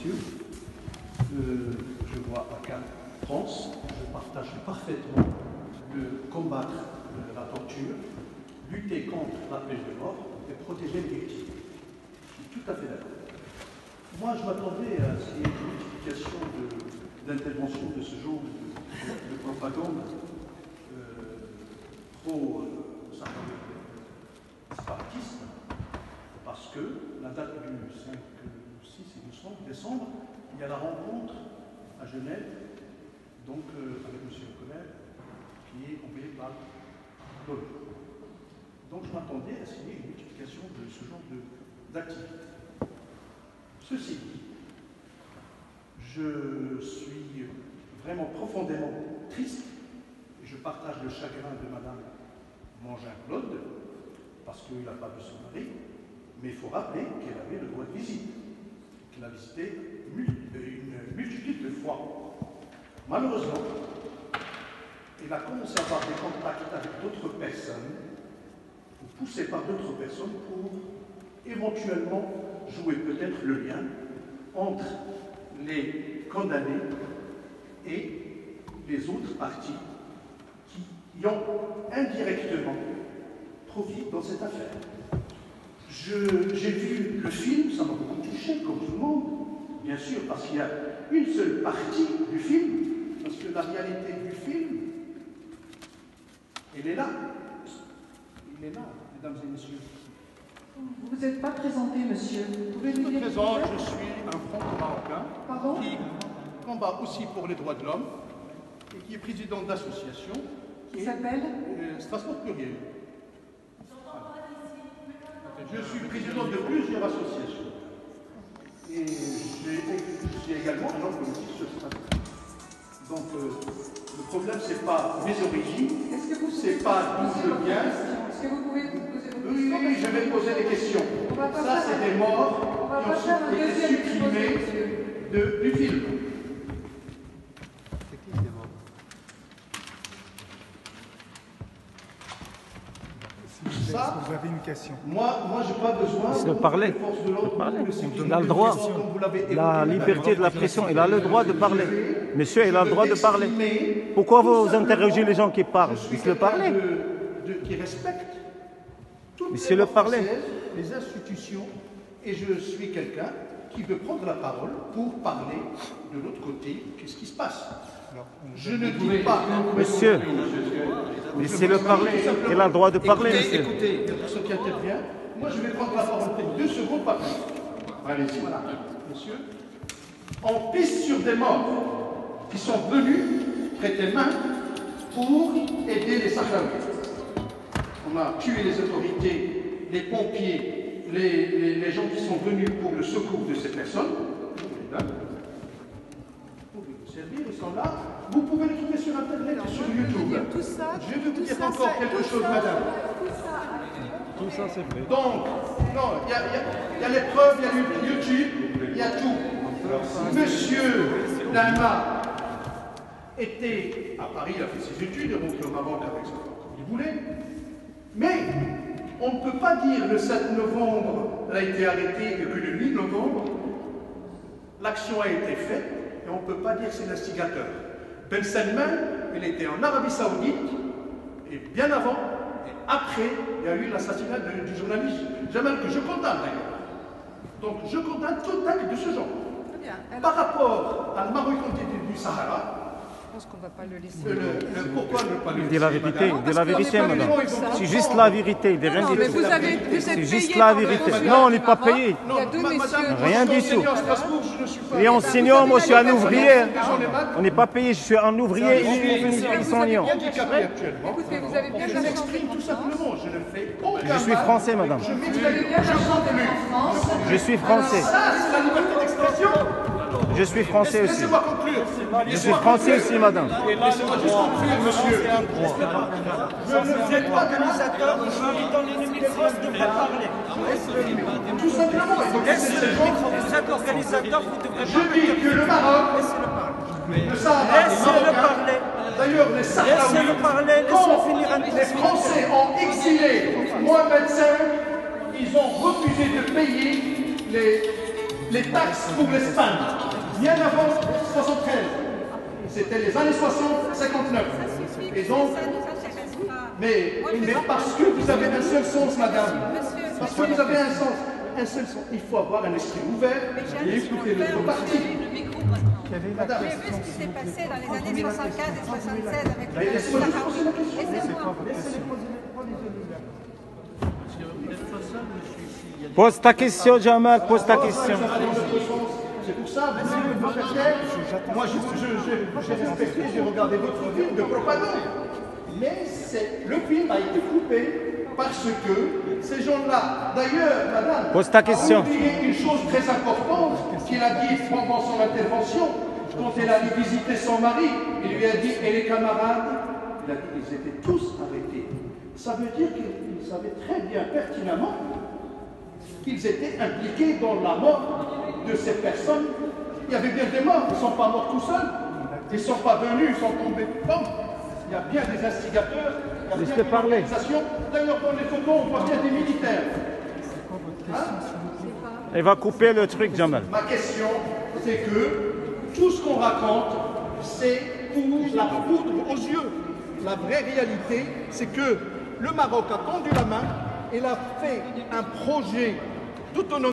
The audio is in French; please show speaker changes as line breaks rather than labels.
messieurs, je vois à Cap France, je partage parfaitement le combattre la torture, lutter contre la peine de mort et protéger les victimes. Je suis tout à fait d'accord. Moi, je m'attendais à ce qu'il y ait une multiplication d'interventions de ce genre de propagande pro-séparatiste, parce que la date du 5, 6 il me semble, décembre, il y a la rencontre à Genève, donc avec M. O'Connell, qui est envoyé par l'ONU. Donc je m'attendais à ce qu'il y ait une multiplication de ce genre d'activités. Ceci dit, je suis vraiment profondément triste, et je partage le chagrin de Madame Mangin-Claude, parce qu'il n'a pas vu son mari, mais il faut rappeler qu'elle avait le droit de visite, qu'elle a visité une multitude de fois. Malheureusement, elle a commencé à avoir des contacts avec d'autres personnes, ou poussée par d'autres personnes pour éventuellement jouer peut-être le lien entre les condamnés et les autres parties qui y ont indirectement profité dans cette affaire. J'ai vu le film, ça m'a beaucoup touché, comme tout le monde, bien sûr, parce qu'il y a une seule partie du film, parce que la réalité du film, elle est là. Il est là, mesdames et messieurs.
Vous n'êtes pas présenté, monsieur.
Je me présente, je suis un franco-marocain qui combat aussi pour les droits de l'homme et qui est président d'association.
Qui s'appelle
Strasbourg Pluriel. Je suis président de plusieurs associations. Et je suis également un homme politique sur Strasbourg. Donc, le problème, ce n'est pas mes origines, c'est pas d'où je viens.
Est-ce que vous pouvez vous poser vos questions?
Oui, je vais poser des questions. Ça, c'est des morts qui ont été supprimés du film.
C'est qui des morts?
Ça,
vous avez une question.
Moi je n'ai pas besoin
de parler. Il a le droit. La liberté de l'expression, il a le droit de parler. Monsieur, il a le droit de parler. Pourquoi vous interrogez les gens qui parlent? Laissez-le parler.
Qui respecte toutes
Laissez-le parler.
Les institutions, et je suis quelqu'un qui veut prendre la parole pour parler de l'autre côté, qu'est-ce qui se passe. Je ne dis pas...
Monsieur, laissez-le parler. Il a le droit de parler, monsieur.
Écoutez, la personne qui intervient, moi je vais prendre la parole pour 2 secondes, pas plus. Allez-y. Voilà, monsieur. On pisse sur des morts qui sont venus prêter main pour aider les Sahraouis. On a tué les autorités, les pompiers, les gens qui sont venus pour le secours de ces personnes. Vous pouvez vous servir, ils sont là. Vous pouvez les trouver sur Internet et sur YouTube. Je vais vous dire encore quelque chose, madame.
Tout ça, c'est vrai.
Donc, non, il y a les preuves, il y a YouTube, il y a tout. Monsieur Dalma était à Paris, il a fait ses études, il est rentré au Maroc avec sa femme comme il voulait. Mais on ne peut pas dire le 7 novembre, elle a été arrêtée et que le 8 novembre, l'action a été faite et on ne peut pas dire que c'est l'instigateur. Ben Salman, il était en Arabie Saoudite et bien avant et après, il y a eu l'assassinat du journaliste Jamal, que je condamne d'ailleurs. Donc je condamne tout acte de ce genre. Par rapport à la majorité du Sahara,
Je pense qu'on ne va pas le laisser.
pourquoi ne pas le
Il dit la vérité, il dit la vérité, madame. C'est juste la vérité, il dit rien du tout. C'est juste la vérité. Non, on n'est pas payé. Rien du tout. Il est enseignant, moi je suis un ouvrier. On n'est pas payé, je suis un ouvrier, il est enseignant.
Écoutez, vous avez bien
Je m'exprime tout simplement, je ne fais aucun
Je suis français, madame.
Je conclue.
Je suis français.
Ça, c'est la liberté d'expression.
Je suis français aussi.
Laissez-moi conclure.
Je suis français aussi, madame.
Laissez-moi juste conclure, monsieur.
Vous êtes organisateur, je suis dans l'ennemi de France, vous devrez parler.
Tout simplement.
Laissez le micro, vous êtes organisateur, vous devrez
Je
parler.
dis que le Maroc, le Sahara,
Laissez-le parler.
d'ailleurs les Sahraouis,
Laissez-le parler, laissez-le finir un
les Français ont exilé Mohamed V, ils ont refusé de payer les taxes pour l'Espagne, bien avant 73. C'était les années 60, 59. Et donc, mais parce que vous avez un seul sens, madame, parce que vous avez un seul sens, il faut avoir un esprit ouvert et écouter l'autre partie. Madame,
j'ai vu ce qui s'est passé dans les années 75 et 76 avec le
laissez-moi juste poser la question.
Laissez-moi.
Pose ta question, Jamal, pose ta question.
C'est pour ça, moi j'ai respecté, j'ai regardé votre film de propagande. Mais le film a été coupé parce que ces gens-là, d'ailleurs, madame,
pose ta question.
a oublié une chose très importante qu'il a dit pendant son intervention, quand elle allait visiter son mari, il lui a dit, et les camarades, il a dit qu'ils étaient tous arrêtés. Ça veut dire qu'ils savaient très bien pertinemment qu'ils étaient impliqués dans la mort de ces personnes. Il y avait bien des morts, ils ne sont pas morts tout seuls, ils ne sont pas venus, ils sont tombés de pommes. Il y a bien des instigateurs, il y a bien des organisations. D'ailleurs, dans les photos, on voit bien des militaires.
Il va couper le truc, Jamal.
Ma question, c'est que tout ce qu'on raconte, c'est pour la poudre aux yeux. La vraie réalité, c'est que le Maroc a tendu la main, il a fait un projet d'autonomie.